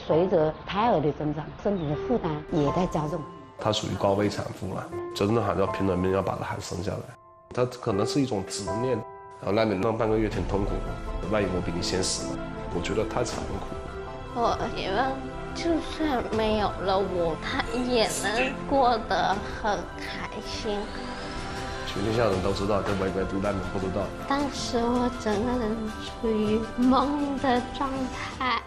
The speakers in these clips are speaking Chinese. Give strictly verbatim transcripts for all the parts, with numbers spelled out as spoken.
随着胎儿的增长，身体的负担也在加重。 她属于高位产妇了，真的还是要拼了命要把她孩子生下来。她可能是一种执念，然后那你那半个月挺痛苦的，万一我比你先死了，我觉得太残酷。 我希望就算没有了我，他也能过得很开心。 全天下人都知道，这唯唯独难民不知道。 当时我整个人处于懵的状态。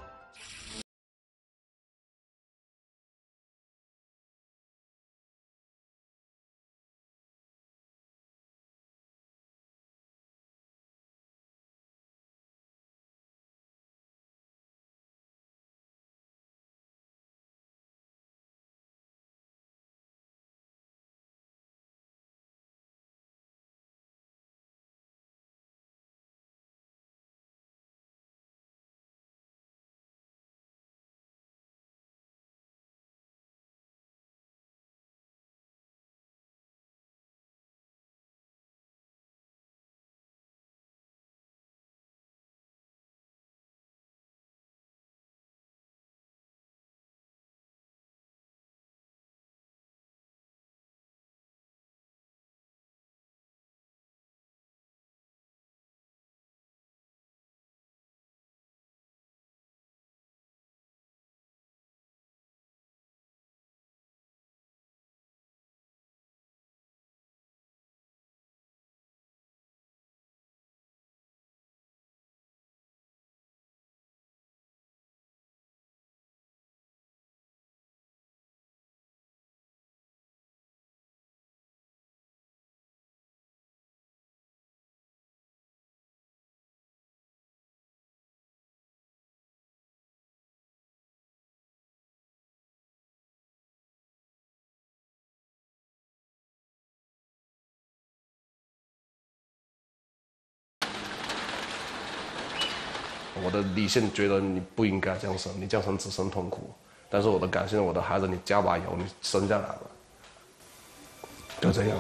我的理性觉得你不应该这样生，你这样生只生痛苦。但是我的感性，我的孩子，你加把油，你生下来了，就这样。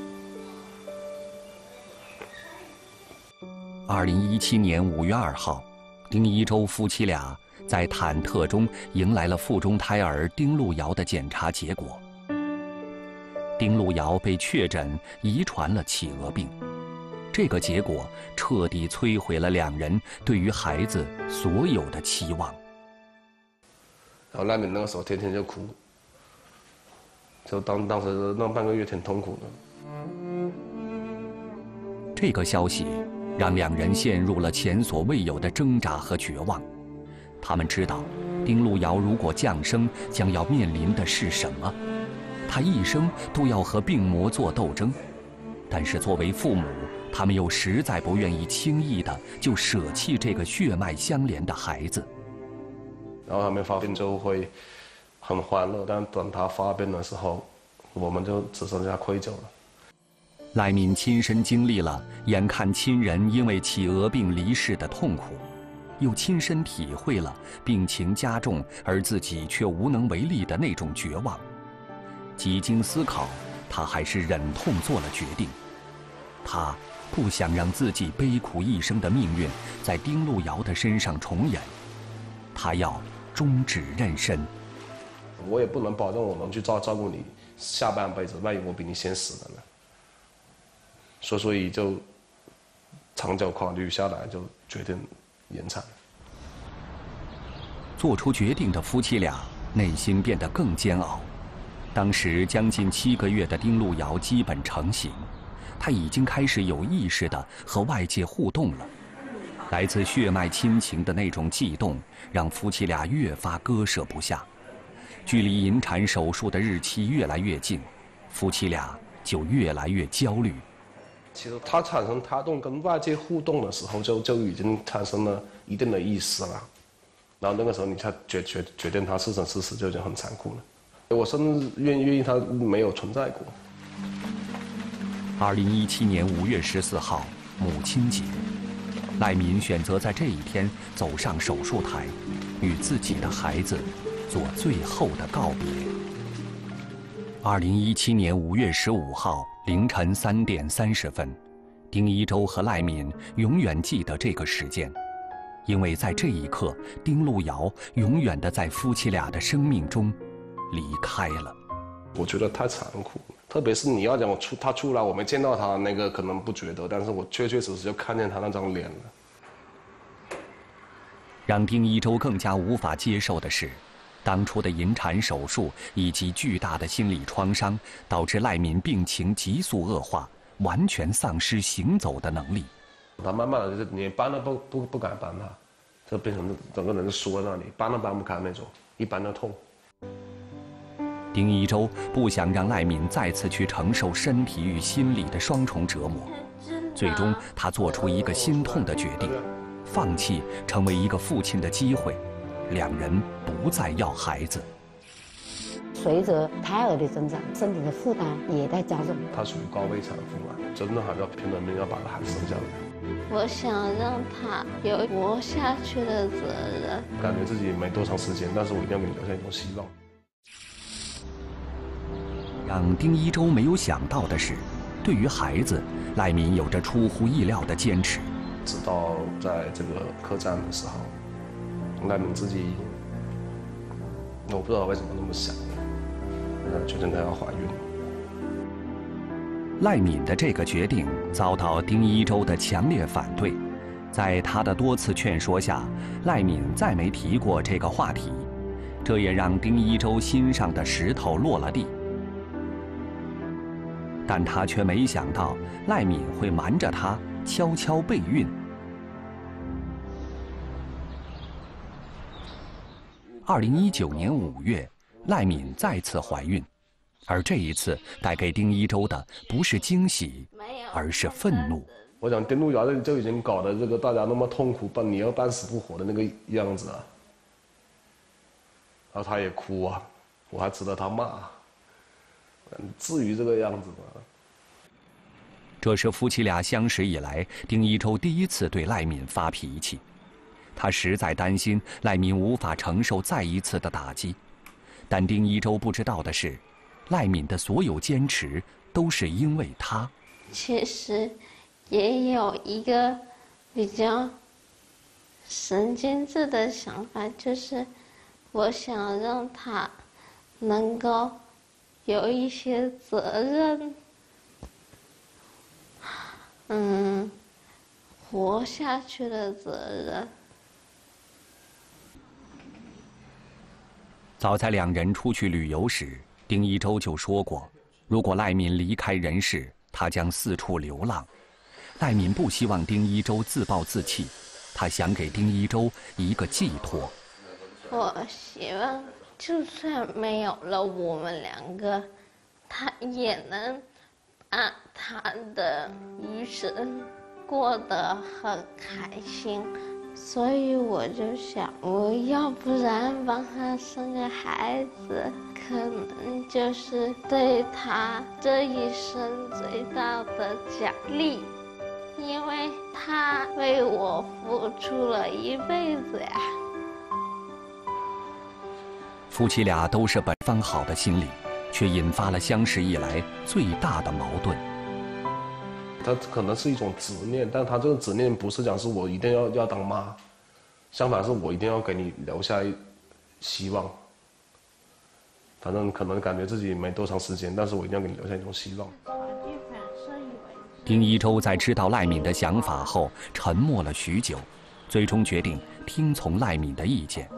二零一七年五月二号，丁一周夫妻俩在忐忑中迎来了腹中胎儿丁路遥的检查结果。丁路遥被确诊遗传了企鹅病。这个结果彻底摧毁了两人对于孩子所有的期望。 然后赖敏那个时候天天就哭，就当当时那半个月挺痛苦的。 这个消息让两人陷入了前所未有的挣扎和绝望。他们知道，丁路遥如果降生，将要面临的是什么？他一生都要和病魔做斗争。但是作为父母，他们又实在不愿意轻易的就舍弃这个血脉相连的孩子。 然后他们发病就会很欢乐，但等他发病的时候，我们就只剩下愧疚了。 赖敏亲身经历了眼看亲人因为企鹅病离世的痛苦，又亲身体会了病情加重而自己却无能为力的那种绝望。几经思考，他还是忍痛做了决定。他不想让自己悲苦一生的命运在丁路遥的身上重演，他要终止妊娠。 我也不能保证我能去照照顾你下半辈子，万一我比你先死了呢？所所以就长久考虑下来，就决定延产。 做出决定的夫妻俩内心变得更煎熬。当时将近七个月的丁路遥基本成型。他已经开始有意识地和外界互动了，来自血脉亲情的那种悸动，让夫妻俩越发割舍不下。距离引产手术的日期越来越近，夫妻俩就越来越焦虑。 其实他产生胎动跟外界互动的时候就，就已经产生了一定的意识了。然后那个时候你才决决决定他是生是死，就已经很残酷了。我甚至愿愿意他没有存在过。 二零一七年五月十四号，母亲节，赖敏选择在这一天走上手术台，与自己的孩子做最后的告别。二零一七年五月十五号凌晨三点三十分，丁一周和赖敏永远记得这个时间， 因为在这一刻，丁路遥永远的在夫妻俩的生命中离开了。 我觉得太残酷了，特别是你要讲我出他出来，我没见到他那个可能不觉得，但是我确确实实就看见他那张脸了。 让丁一舟更加无法接受的是，当初的引产手术以及巨大的心理创伤，导致赖敏病情急速恶化，完全丧失行走的能力。 他慢慢的就是连搬都不不不敢搬他，就变成整个人缩在那里，搬都搬不开那种，一搬就痛。 丁一舟不想让赖敏再次去承受身体与心理的双重折磨，最终他做出一个心痛的决定，放弃成为一个父亲的机会，两人不再要孩子。 随着胎儿的增长，身体的负担也在加重。 她属于高位产妇嘛，真的还是要拼了命要把孩子生下来。 我想让他有活下去的责任。 感觉自己没多长时间，但是我一定要给你留下一种希望。 让丁一舟没有想到的是，对于孩子，赖敏有着出乎意料的坚持。 直到在这个客栈的时候，赖敏自己，我不知道为什么那么想，呃，决定她要怀孕。 赖敏的这个决定遭到丁一舟的强烈反对，在他的多次劝说下，赖敏再没提过这个话题，这也让丁一舟心上的石头落了地。但他却没想到赖敏会瞒着他悄悄备孕。二零一九年五月，赖敏再次怀孕，而这一次带给丁一舟的不是惊喜，而是愤怒。 我想丁路遥就已经搞得这个大家那么痛苦，半你要半死不活的那个样子啊，然后他也哭啊，我还值得他骂，至于这个样子吗？ 这是夫妻俩相识以来，丁一舟第一次对赖敏发脾气。他实在担心赖敏无法承受再一次的打击，但丁一舟不知道的是，赖敏的所有坚持都是因为他。 其实也有一个比较神经质的想法，就是我想让他能够有一些责任，嗯，活下去的责任。 早在两人出去旅游时，丁一舟就说过，如果赖敏离开人世，他将四处流浪。赖敏不希望丁一舟自暴自弃，他想给丁一舟一个寄托。 我希望就算没有了我们两个，他也能把他的余生过得很开心。所以我就想，我要不然帮他生个孩子，可能就是对他这一生最大的奖励，因为他为我付出了一辈子呀。 夫妻俩都是本方好的心理，却引发了相识以来最大的矛盾。 他可能是一种执念，但他这个执念不是讲是我一定要要当妈，相反是我一定要给你留下希望。反正可能感觉自己没多长时间，但是我一定要给你留下一种希望。 丁一舟在知道赖敏的想法后，沉默了许久，最终决定听从赖敏的意见。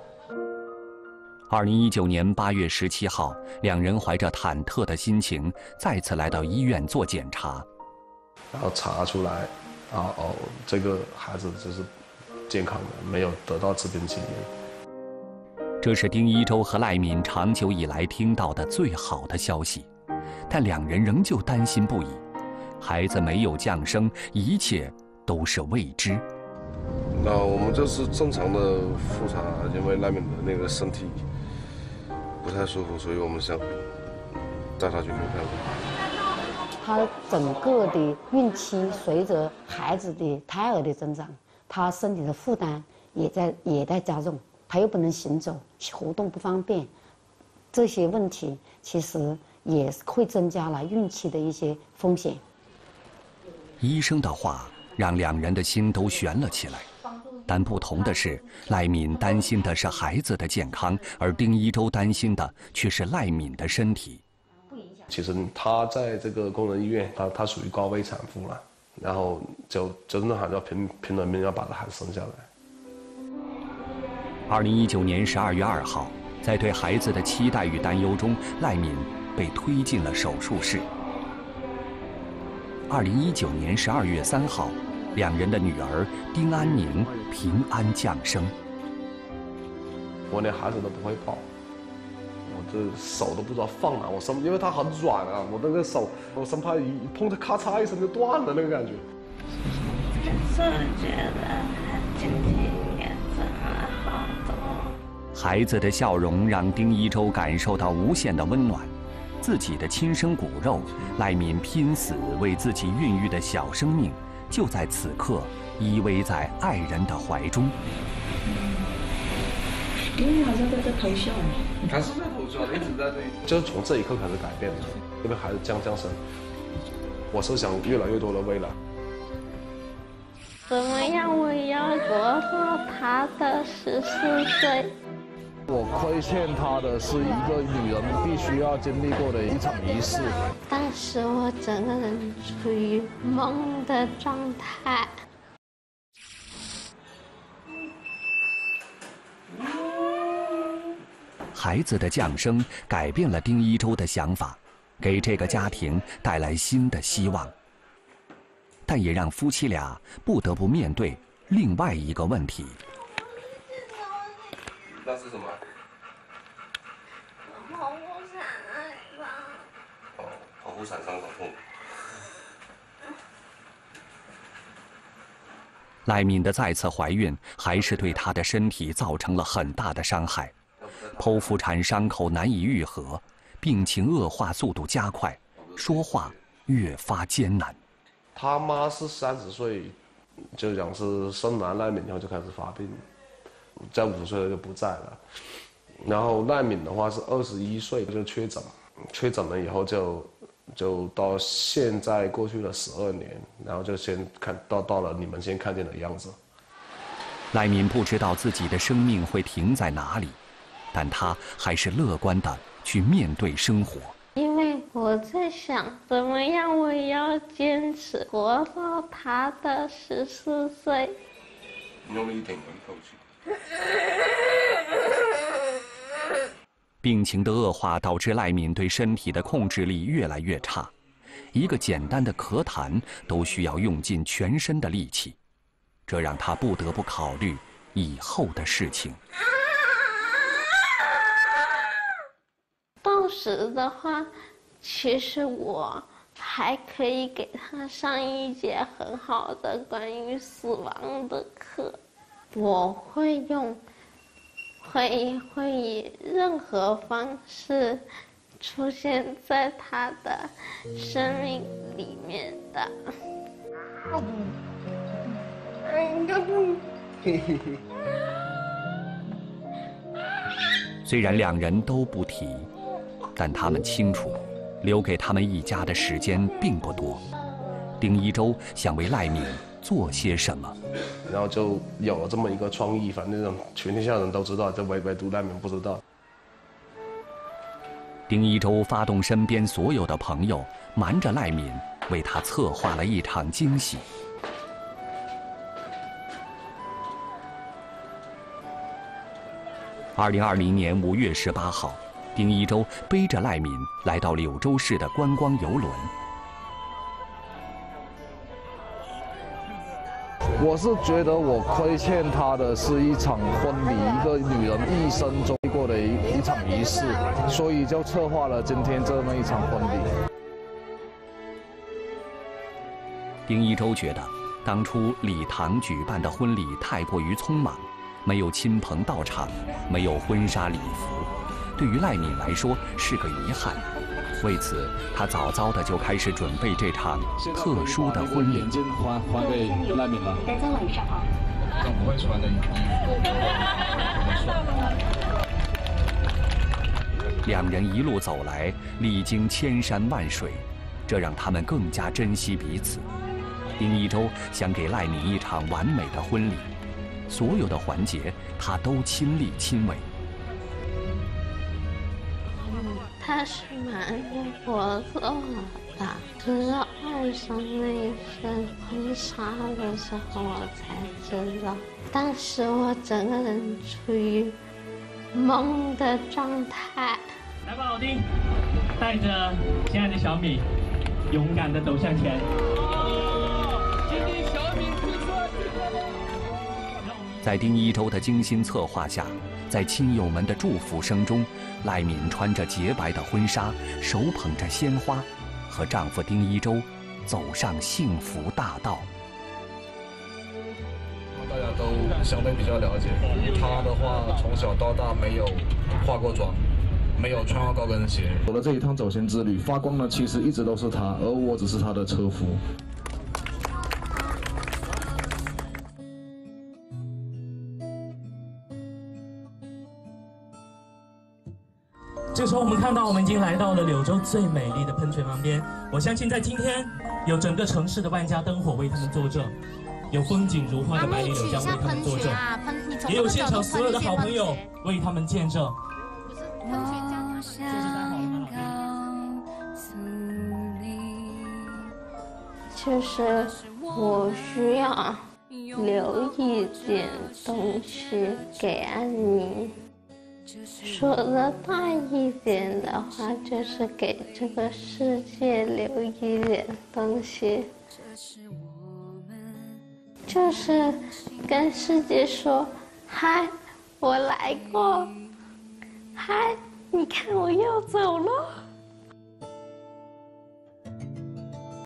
二零一九年八月十七号，两人怀着忐忑的心情再次来到医院做检查。 然后查出来，啊哦，这个孩子就是健康的，没有得到致病基因。 这是丁一舟和赖敏长久以来听到的最好的消息，但两人仍旧担心不已。孩子没有降生，一切都是未知。 那我们就是正常的复查，因为赖敏的那个身体不太舒服，所以我们想带她去看看。 她整个的孕期随着孩子的胎儿的增长，她身体的负担也在也在加重，她又不能行走，活动不方便，这些问题其实也会增加了孕期的一些风险。医生的话让两人的心都悬了起来， 但不同的是，赖敏担心的是孩子的健康，而丁一舟担心的却是赖敏的身体。 其实他在这个工人医院，他他属于高危产妇了，然后就真的还是要拼拼了命要把这孩子生下来。 二零一九年十二月二号，在对孩子的期待与担忧中，赖敏被推进了手术室。二零一九年十二月三号，两人的女儿丁安宁平安降生。 我连孩子都不会抱。我这手都不知道放哪，我生，因为它很软啊，我那个手，我生怕一一碰它咔嚓一声就断了那个感觉。 是觉得他今天也长了好多。 孩子的笑容让丁一舟感受到无限的温暖，自己的亲生骨肉，赖敏拼死为自己孕育的小生命，就在此刻依偎在爱人的怀中。 因为好像在这偷笑呢。 还是在偷笑，一直在这里。就是从这一刻开始改变的，因为孩子降降生，我是想越来越多的未来。 怎么样？我要活到他的十四岁。 我亏欠他的是一个女人必须要经历过的一场仪式。 当时我整个人处于懵的状态。 孩子的降生改变了丁一舟的想法，给这个家庭带来新的希望，但也让夫妻俩不得不面对另外一个问题。 那是什么？ 保护伞吧。 哦，保护伞伤口痛。 赖敏的再次怀孕还是对她的身体造成了很大的伤害。剖腹产伤口难以愈合，病情恶化速度加快，说话越发艰难。 他妈是三十岁，就讲是生完赖敏以后就开始发病，在五十岁就不在了。然后赖敏的话是二十一岁就确诊，确诊了以后就就到现在过去了十二年，然后就先看到到了你们先看见的样子。 赖敏不知道自己的生命会停在哪里，但他还是乐观地去面对生活。 因为我在想，怎么样我也要坚持活到他的十四岁。 用力一点，口气。 病情的恶化导致赖敏对身体的控制力越来越差，一个简单的咳痰都需要用尽全身的力气，这让他不得不考虑以后的事情。 到时的话，其实我还可以给他上一节很好的关于死亡的课。我会用，会会以任何方式出现在他的生命里面的。 虽然两人都不提，但他们清楚，留给他们一家的时间并不多。丁一舟想为赖敏做些什么， 然后就有了这么一个创意，反正全天下人都知道，这唯唯独赖敏不知道。 丁一舟发动身边所有的朋友，瞒着赖敏，为他策划了一场惊喜。二零二零年五月十八号，丁一舟背着赖敏来到柳州市的观光游轮。 我是觉得我亏欠她的是一场婚礼，一个女人一生中过的一一场仪式，所以就策划了今天这么一场婚礼。 丁一舟觉得，当初礼堂举办的婚礼太过于匆忙，没有亲朋到场，没有婚纱礼服，对于赖敏来说是个遗憾。为此，他早早的就开始准备这场特殊的婚礼。 眼镜还还给赖敏了。 大家晚上好。 怎么会穿的？ 两人一路走来，历经千山万水，这让他们更加珍惜彼此。丁一舟想给赖敏一场完美的婚礼， 所有的环节他都亲力亲为。 他是瞒着我做的，直到爱上那一身婚纱的时候，我才知道。当时我整个人处于懵的状态。 来吧，老丁，带着亲爱的小米，勇敢地走向前。今天小米不错。 在丁一舟的精心策划下，在亲友们的祝福声中，赖敏穿着洁白的婚纱，手捧着鲜花，和丈夫丁一舟走上幸福大道。 大家都相对比较了解，他的话从小到大没有化过妆，没有穿过高跟鞋。我的这一趟走贤之旅，发光的其实一直都是他，而我只是他的车夫。 这时候我们看到，我们已经来到了柳州最美丽的喷泉旁边。我相信在今天，有整个城市的万家灯火为他们作证，有风景如画的百里柳江为他们作证，也有现场所有的好朋友为他们见证。 就是我需要留一点东西给安妮。说的大一点的话，就是给这个世界留一点东西，就是跟世界说：“嗨，我来过，嗨，你看我又走了。”